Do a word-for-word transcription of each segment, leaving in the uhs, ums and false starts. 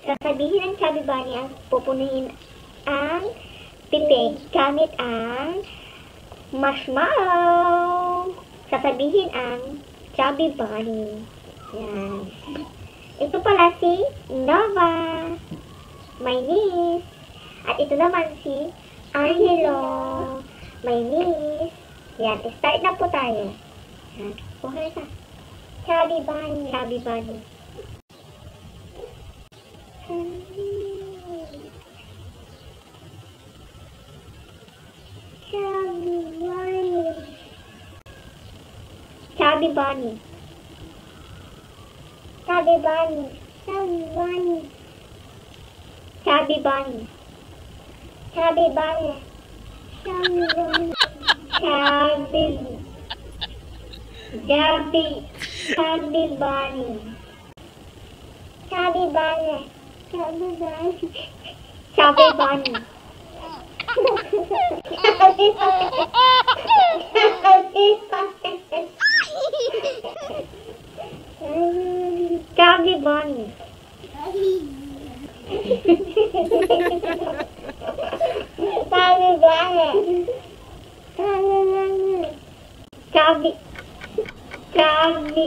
Sasabihin ng Chubby Bunny ang pupunuhin ang pipig gamit ang marshmallow. Sasabihin ang Chubby Bunny. Yan. Ito pala si Nova, my niece. At ito naman si Angelo, my niece. Yan, start na po tayo. Yan. Kuha na. Chubby Bunny. Chubby Bunny. Chubby Bunny. Chubby Bunny. Chubby Bunny. Chubby Bunny. Chubby Bunny. Chubby Bunny. Chubby Bunny. Chubby. Chubby. Chubby Bunny. Chubby Bunny. Chubby Bunny. Chubby Bunny. Chubby Bunny. Chubby Bunny. Chubby Bunny. Chubby. Chubby.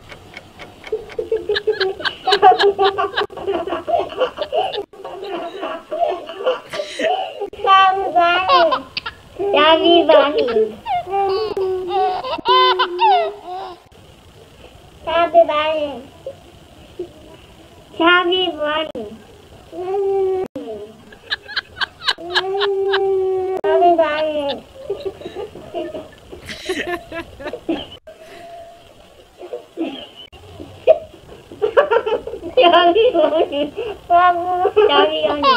Chubby Bunny. Chubby Bunny. Chubby Bunny. Chubby Bunny. Chubby Bunny. Chubby Bunny.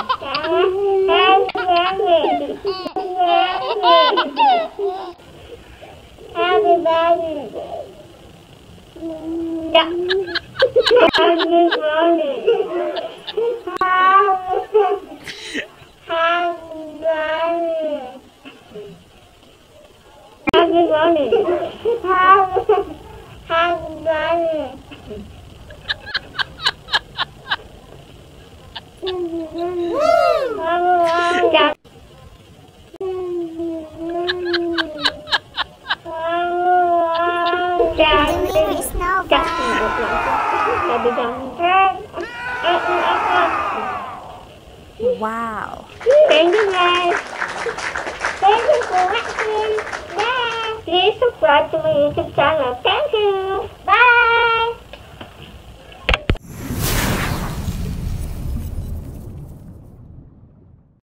Chubby Bunny. Chubby Bunny. Chubby Bunny. Chubby Bunny. Wow. Thank you guys. Thank you for watching. Bye. Please subscribe to my YouTube channel. Thank you.